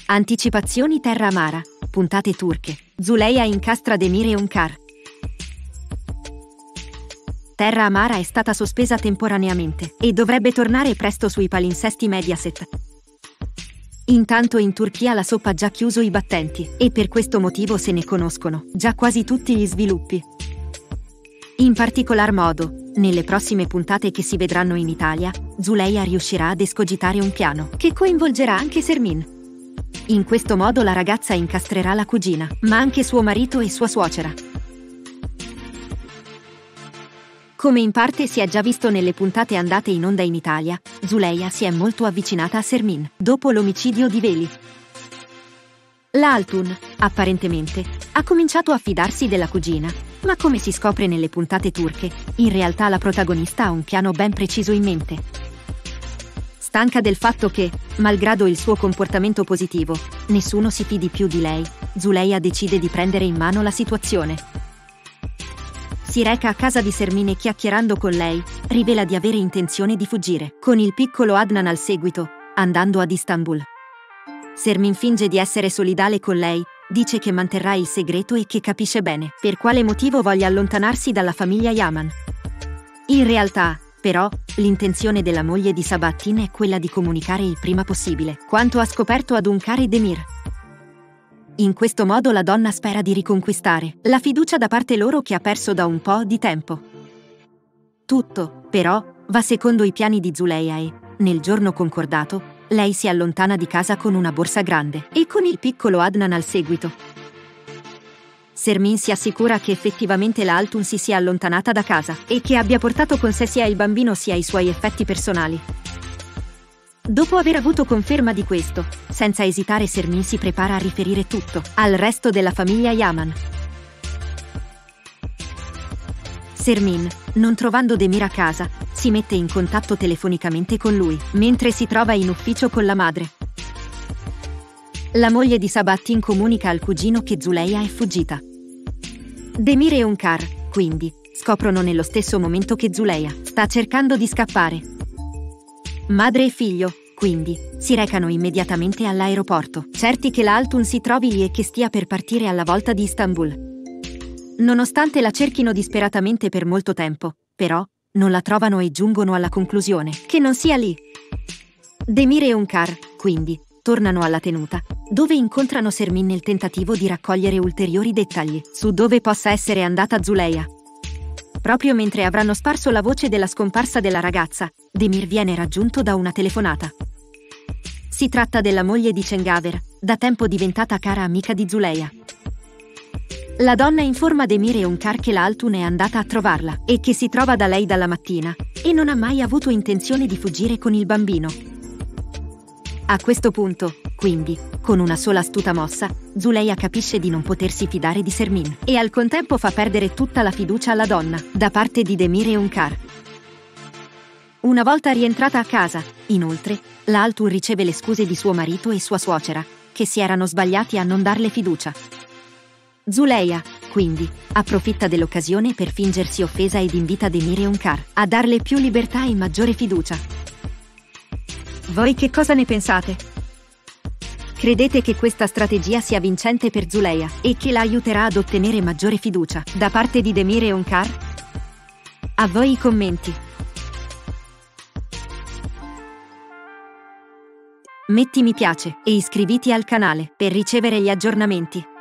Anticipazioni Terra Amara, puntate turche. Zuleyha incastra Demir e Onkar. Terra Amara è stata sospesa temporaneamente e dovrebbe tornare presto sui palinsesti Mediaset. Intanto in Turchia la soap ha già chiuso i battenti e per questo motivo se ne conoscono già quasi tutti gli sviluppi. In particolar modo, nelle prossime puntate che si vedranno in Italia, Zuleyha riuscirà ad escogitare un piano che coinvolgerà anche Sermin. In questo modo la ragazza incastrerà la cugina, ma anche suo marito e sua suocera. Come in parte si è già visto nelle puntate andate in onda in Italia, Zuleyha si è molto avvicinata a Sermin dopo l'omicidio di Veli. La Hatun, apparentemente, ha cominciato a fidarsi della cugina, ma come si scopre nelle puntate turche, in realtà la protagonista ha un piano ben preciso in mente. Stanca del fatto che, malgrado il suo comportamento positivo, nessuno si fidi più di lei, Zuleyha decide di prendere in mano la situazione. Si reca a casa di Sermin e chiacchierando con lei, rivela di avere intenzione di fuggire, con il piccolo Adnan al seguito, andando ad Istanbul. Sermin finge di essere solidale con lei, dice che manterrà il segreto e che capisce bene per quale motivo voglia allontanarsi dalla famiglia Yaman. In realtà, però, l'intenzione della moglie di Sabahattin è quella di comunicare il prima possibile quanto ha scoperto ad Onkar e Demir. In questo modo la donna spera di riconquistare la fiducia da parte loro che ha perso da un po' di tempo. Tutto, però, va secondo i piani di Zuleyha e, nel giorno concordato, lei si allontana di casa con una borsa grande e con il piccolo Adnan al seguito. Sermin si assicura che effettivamente la Hatun si sia allontanata da casa e che abbia portato con sé sia il bambino sia i suoi effetti personali. Dopo aver avuto conferma di questo, senza esitare Sermin si prepara a riferire tutto al resto della famiglia Yaman. Sermin, non trovando Demir a casa, si mette in contatto telefonicamente con lui, mentre si trova in ufficio con la madre. La moglie di Sabahattin comunica al cugino che Zuleyha è fuggita. Demir e Onkar, quindi, scoprono nello stesso momento che Zuleyha sta cercando di scappare. Madre e figlio, quindi, si recano immediatamente all'aeroporto, certi che la Hatun si trovi lì e che stia per partire alla volta di Istanbul. Nonostante la cerchino disperatamente per molto tempo, però, non la trovano e giungono alla conclusione che non sia lì. Demir e Onkar, quindi, tornano alla tenuta, dove incontrano Sermin nel tentativo di raccogliere ulteriori dettagli su dove possa essere andata Zuleyha. Proprio mentre avranno sparso la voce della scomparsa della ragazza, Demir viene raggiunto da una telefonata. Si tratta della moglie di Cengaver, da tempo diventata cara amica di Zuleyha. La donna informa Demir e Onkar che la Hatun è andata a trovarla e che si trova da lei dalla mattina e non ha mai avuto intenzione di fuggire con il bambino. A questo punto, quindi, con una sola astuta mossa, Zuleyha capisce di non potersi fidare di Sermin e al contempo fa perdere tutta la fiducia alla donna, da parte di Demir e Onkar. Una volta rientrata a casa, inoltre, la Hatun riceve le scuse di suo marito e sua suocera, che si erano sbagliati a non darle fiducia. Zuleyha, quindi, approfitta dell'occasione per fingersi offesa ed invita Demir e Onkar a darle più libertà e maggiore fiducia. Voi che cosa ne pensate? Credete che questa strategia sia vincente per Zuleyha e che la aiuterà ad ottenere maggiore fiducia da parte di Demir e Onkar? A voi i commenti. Metti mi piace e iscriviti al canale per ricevere gli aggiornamenti.